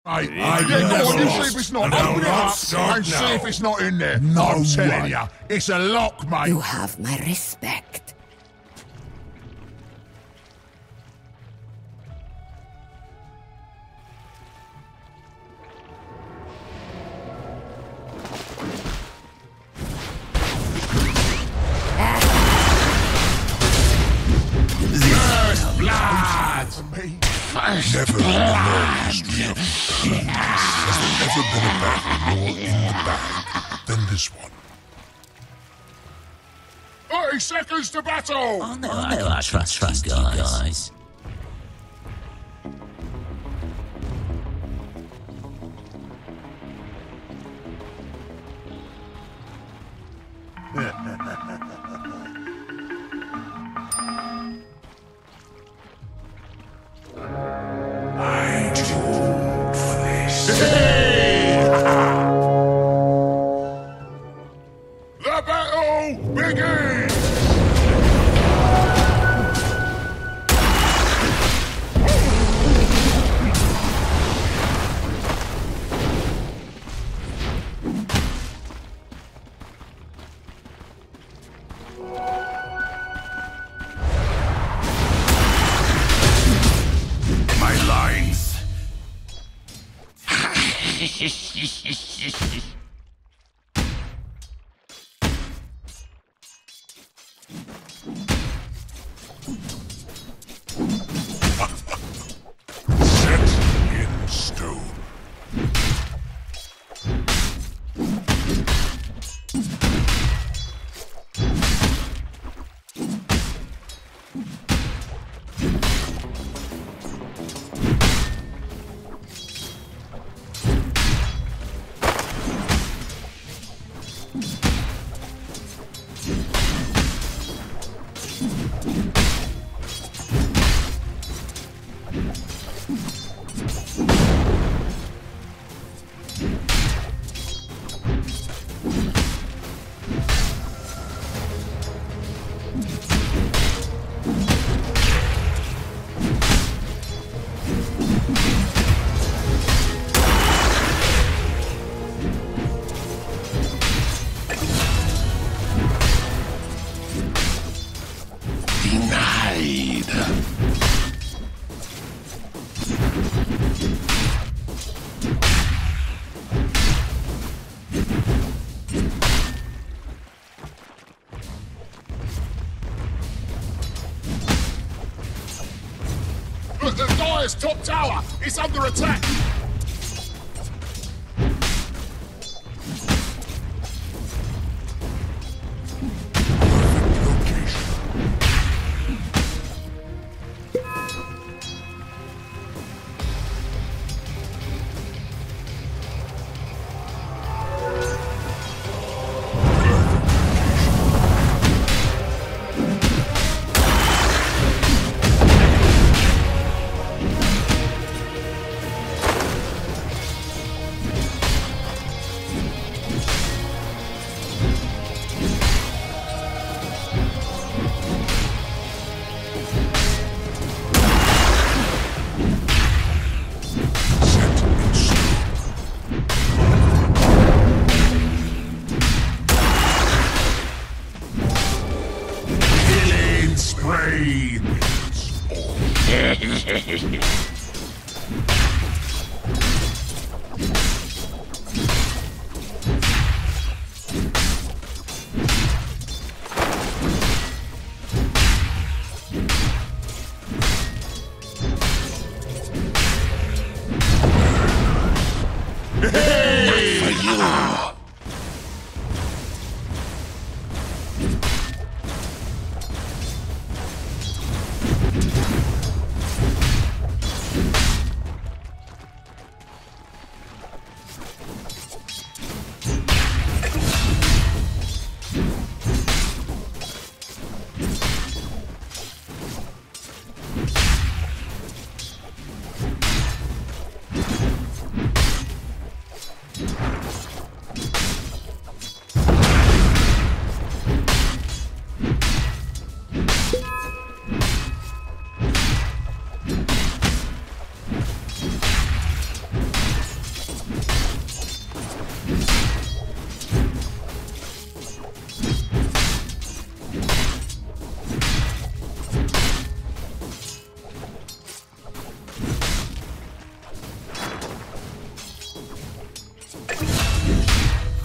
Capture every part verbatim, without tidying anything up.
I, It I is. yeah, Yeah, go on, you lost. see if it's not. And Open I'll it not up start and see now. if it's not in there. No I'm telling way. you, it's a lock, mate. You have my respect. First blood! Me. First Never in the long history of the has there ever been a battle more in the bag than this one. thirty seconds to battle! Oh no, I, I trust, trust you guys. guys. I too old for this. The battle begins! My lines. Set in stone. Denied. Look, the Dire's top tower! It's under attack! Killing spree. Hey! For you.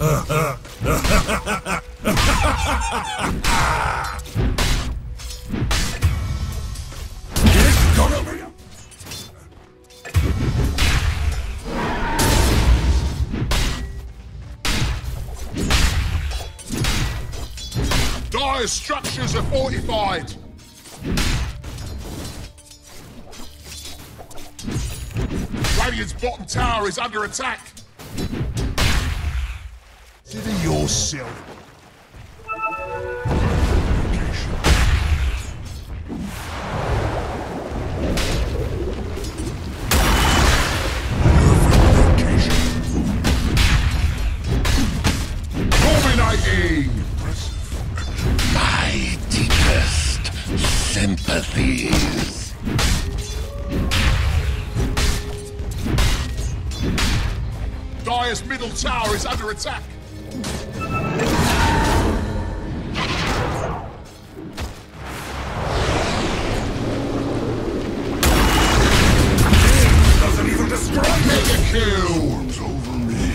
Dire's structures are fortified. Radiant's bottom tower is under attack. Consider yourself. Dominating! My deepest sympathies. Dire's middle tower is under attack. Doesn't even destroy me. Mega kill! Storms over me.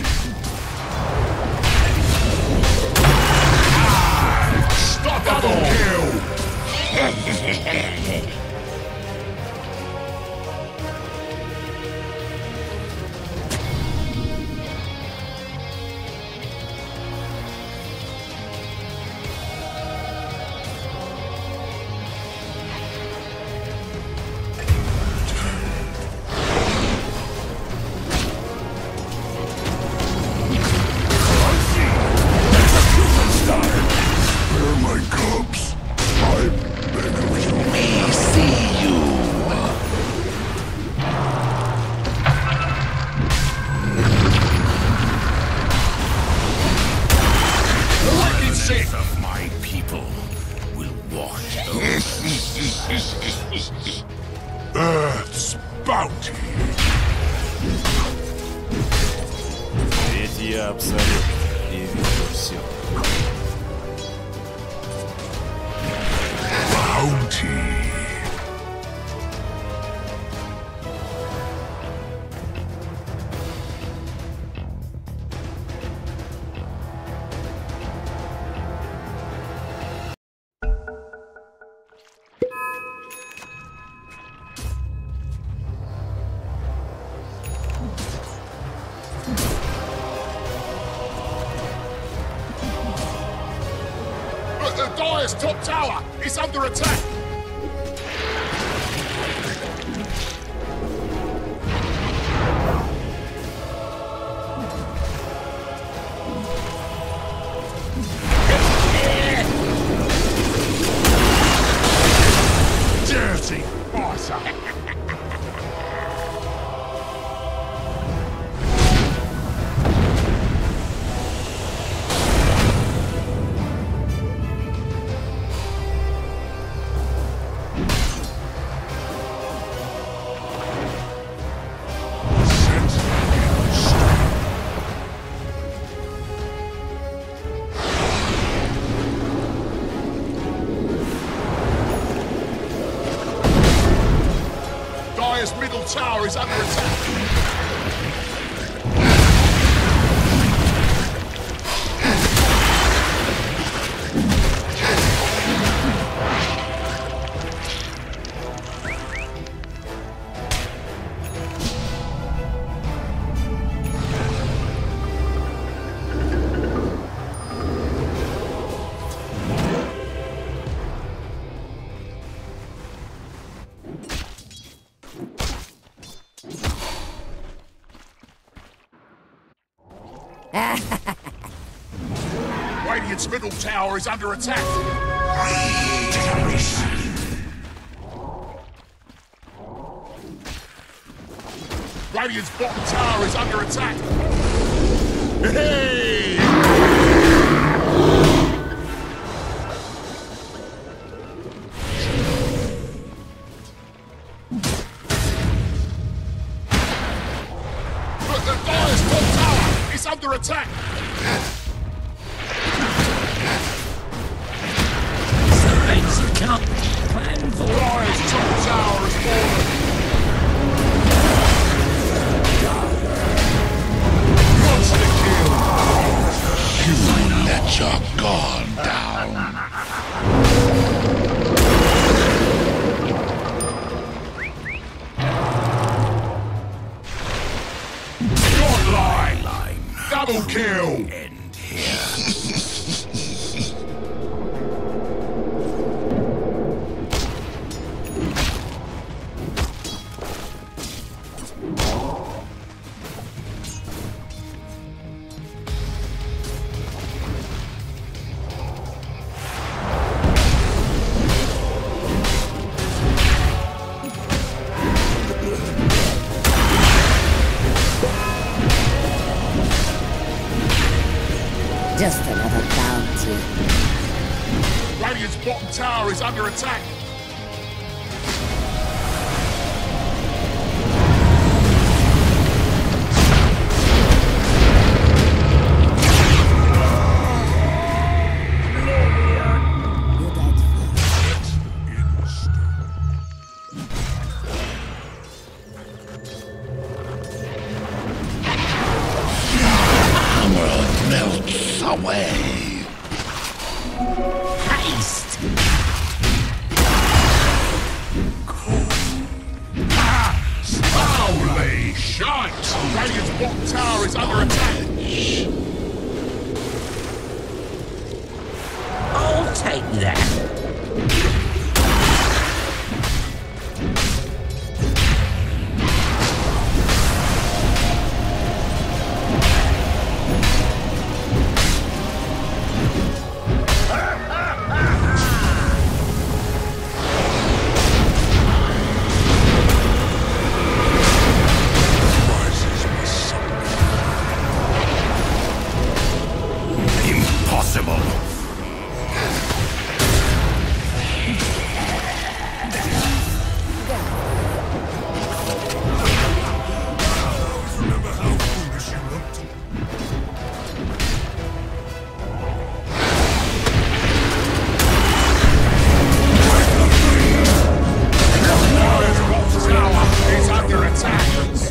Stop double kill! Of my people will wash Earth's bounty. Ведь я абсолют и вижу все. Bounty. The Dire's top tower is under attack. Dirty bastard. Dire's middle tower is under attack. Radiant's middle tower is under attack. Radiant's bottom tower is under attack. Hey! But the Dire's top tower is under attack. Things you can't plan for. Dire's top tower is fallen. Monster kill! Godline! Double kill! End here. Just another bounty. Radiant's bottom tower is under attack. You died first. Melts away. Haste. Holy shite! Radiant's bottom tower is under attack. I'll take that. Impossible. Remember how foolish you looked? Dire's bottom tower is under attack.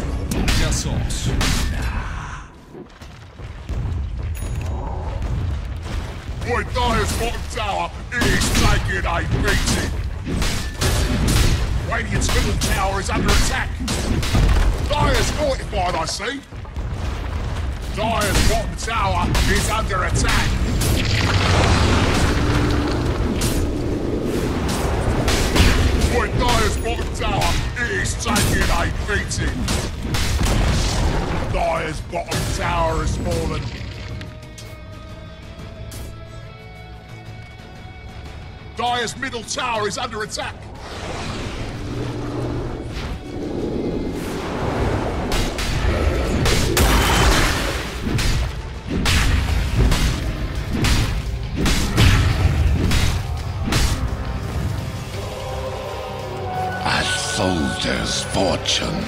Boy, Dire's bottom tower is taking a beating. Radiant's middle tower is under attack. Dire's fortified, I see. Dire's bottom tower is under attack. Boy, Dire's bottom tower is taking a beating. Dire's bottom tower has fallen. Dire's middle tower is under attack. A soldier's fortune.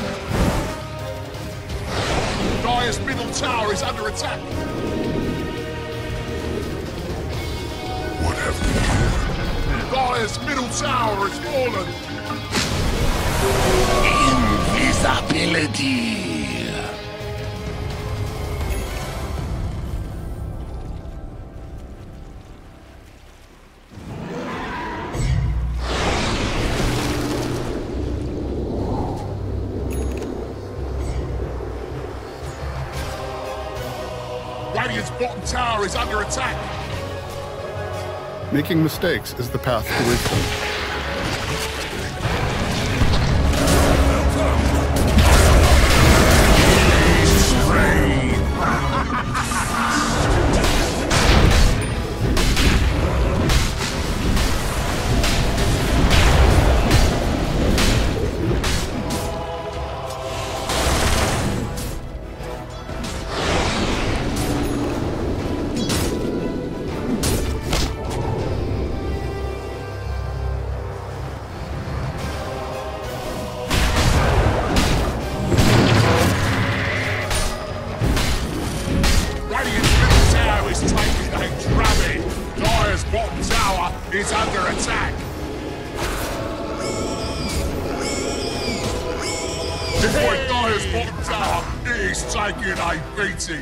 Dire's middle tower is under attack. What have we here? Dire's middle tower has fallen. Invisibility. Radiant's bottom tower is under attack. Making mistakes is the path to wisdom. is under attack. Boy, Dire's bottom tower is taking a beating.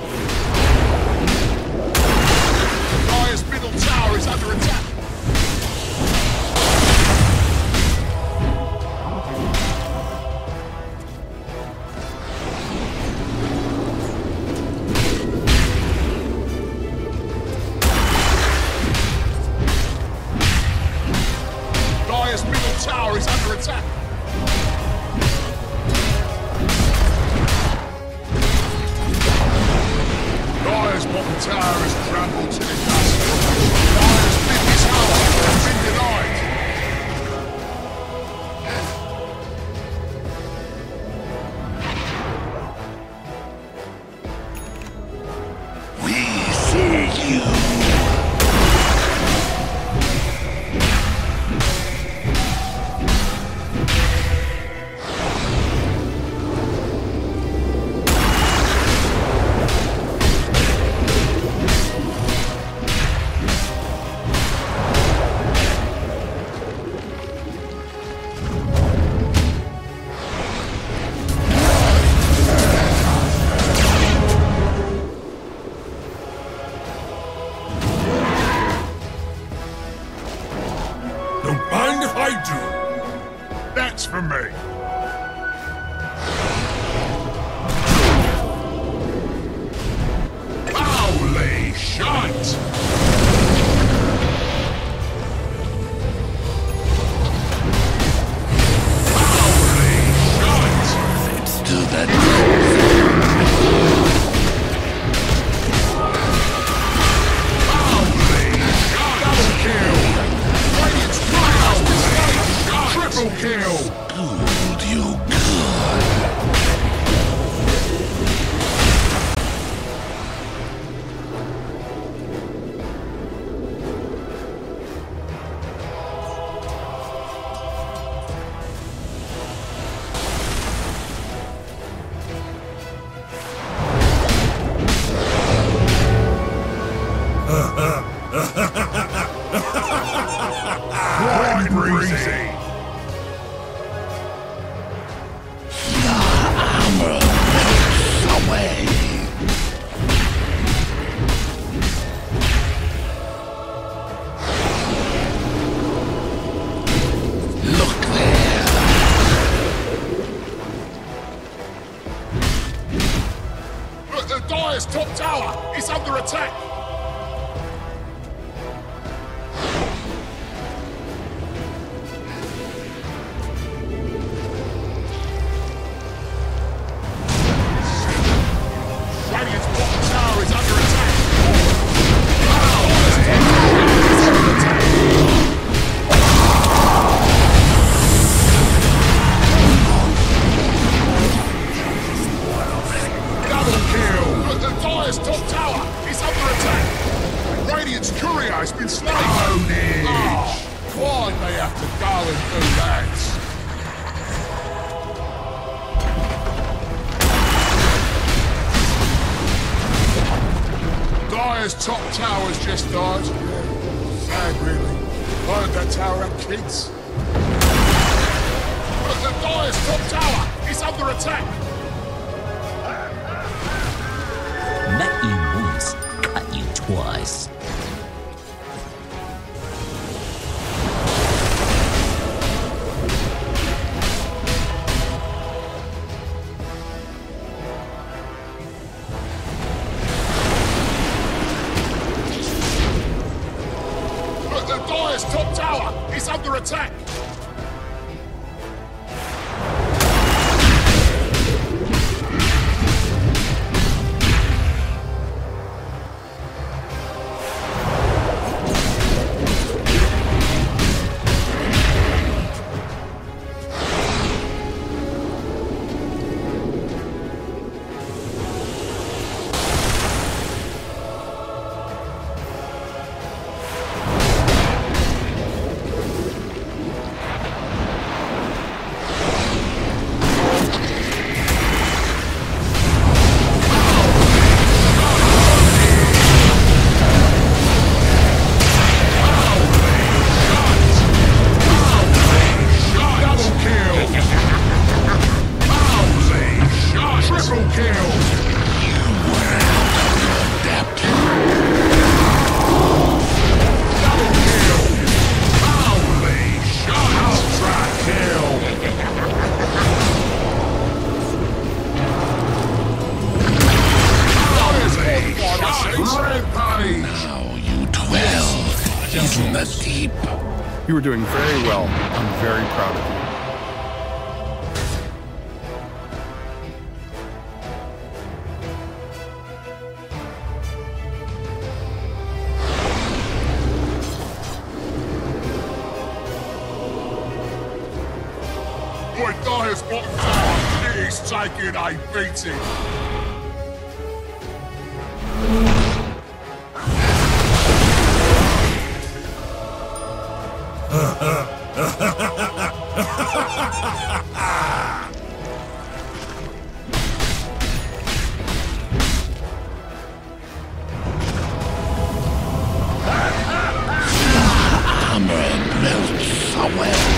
tower has crumbled to the dust. Dire's biggest tower has been denied. We see you. Don't mind if I do. That's for me. Holy shit! Holy shit! Let's do that. Double kill! Radiant's triumph is slain! Triple kill! Good, you good. Quite breezy! Armor melts away. Look there. Look, the Dire's top tower is under attack! Radiant's bottom tower is under attack! Dire's top tower is under attack! Double kill! Look, the Dire's top tower is under attack! Radiant's courier has been slain! Oh, why'd they have to go and do that? Dire's top tower's just died. Sad, really. I heard that tower had kids. But the Dire's top tower is under attack. Met you once, cut you twice. But the Dire's top tower is under attack. in the deep. You were doing very well. I'm very proud of you. Dire's bottom tower is taking a beating. Armor melts away.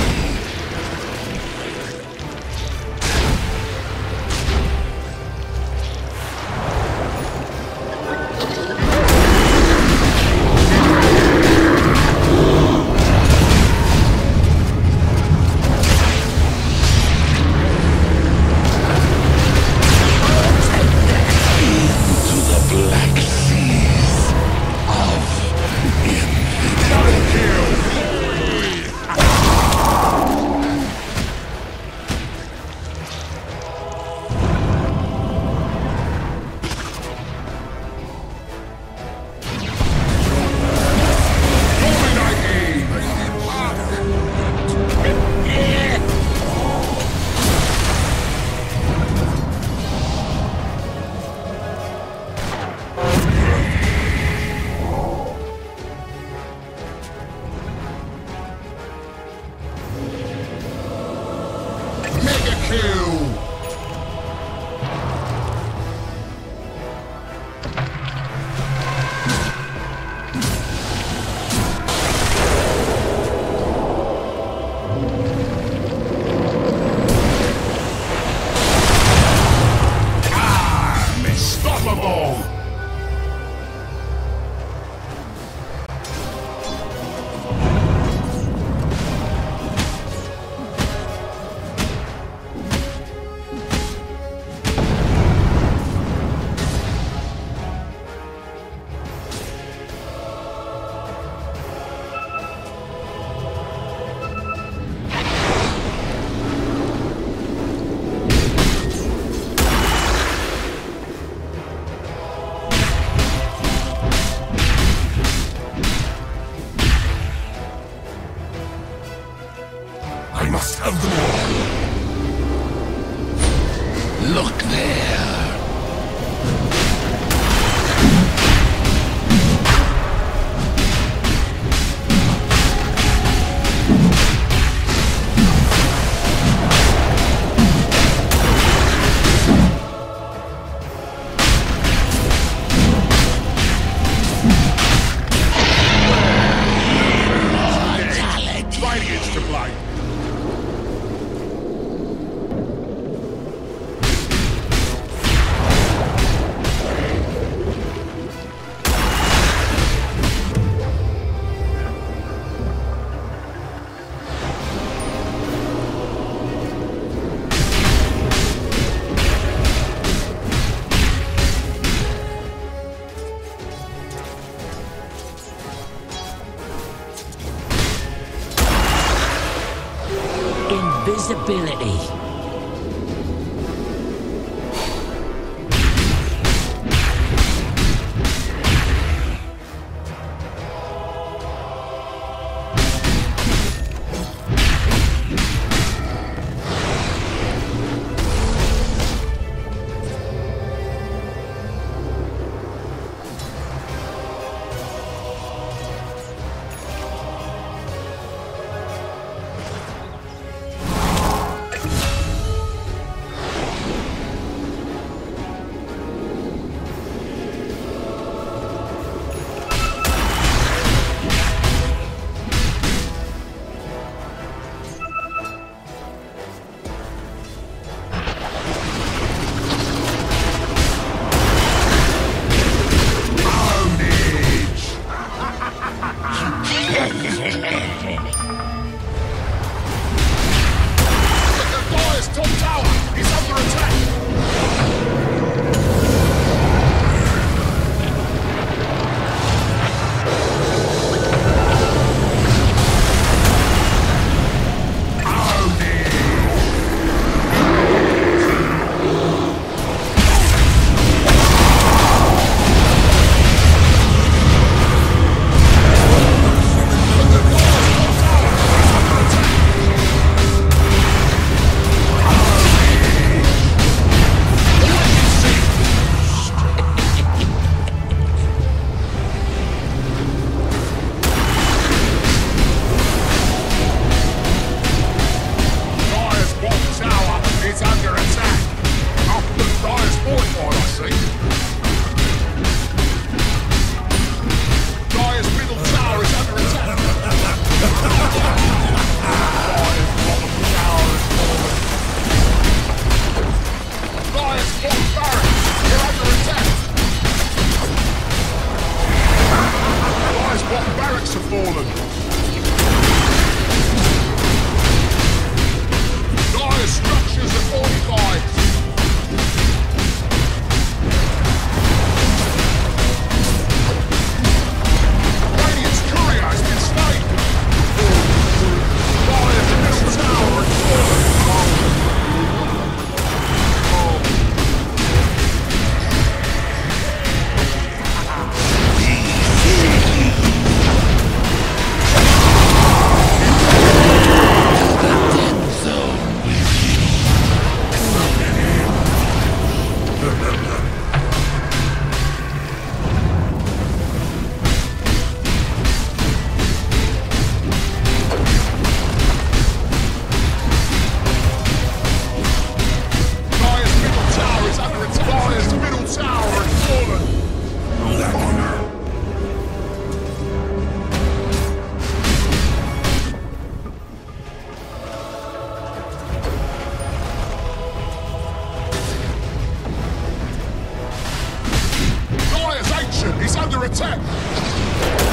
Of them all. Look there. Radiance to blame. Invisibility. under attack!